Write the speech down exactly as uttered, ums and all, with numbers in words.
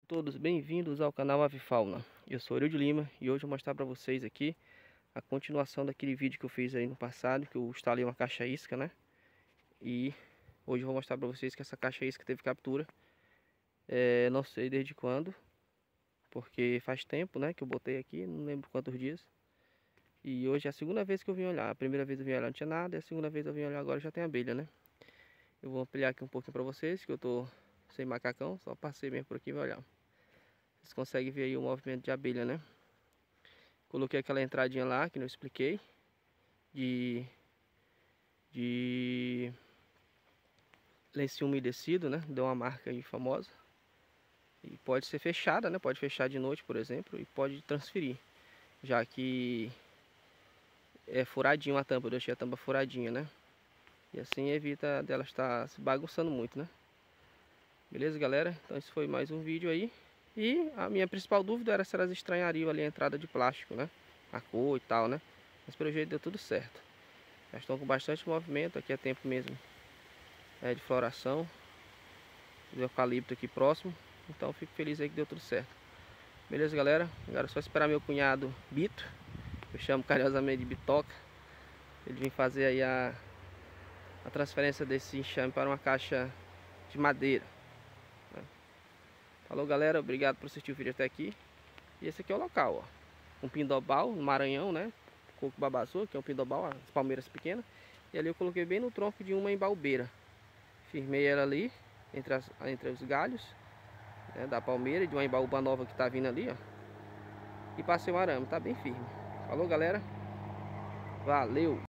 todos bem-vindos ao canal Avifauna. Eu sou Aurélio de Lima e hoje eu vou mostrar para vocês aqui a continuação daquele vídeo que eu fiz aí no passado, que eu instalei uma caixa isca, né? E hoje eu vou mostrar para vocês que essa caixa isca teve captura. É, não sei desde quando, porque faz tempo, né, que eu botei aqui, não lembro quantos dias. E hoje é a segunda vez que eu vim olhar. A primeira vez eu vim olhar não tinha nada, e a segunda vez eu vim olhar agora já tem abelha, né? Eu vou ampliar aqui um pouquinho para vocês, que eu tô sem macacão, só passei mesmo por aqui e vai olhar. Vocês conseguem ver aí o movimento de abelha, né? Coloquei aquela entradinha lá que não expliquei, de de lenço umedecido, né? Deu uma marca aí famosa. E pode ser fechada, né? Pode fechar de noite, por exemplo, e pode transferir, já que é furadinho a tampa. Eu deixei a tampa furadinha, né? E assim evita dela estar se bagunçando muito, né? Beleza, galera? Então esse foi mais um vídeo aí. E a minha principal dúvida era se elas estranhariam ali a entrada de plástico, né? A cor e tal, né? Mas pelo jeito deu tudo certo. Já estão com bastante movimento. Aqui é tempo mesmo é, de floração. O eucalipto aqui próximo. Então fico feliz aí que deu tudo certo. Beleza, galera? Agora é só esperar meu cunhado Bito. Eu chamo carinhosamente de Bitoca. Ele vem fazer aí a, a transferência desse enxame para uma caixa de madeira. Falou, galera, obrigado por assistir o vídeo até aqui. E esse aqui é o local, ó. Um pindobal no Maranhão, né? Coco babaçu, que é um pindobal, as palmeiras pequenas. E ali eu coloquei bem no tronco de uma embalbeira. Firmei ela ali, entre, as, entre os galhos, né, da palmeira, de uma embaúba nova que tá vindo ali, ó. E passei o arame, tá bem firme. Falou, galera. Valeu!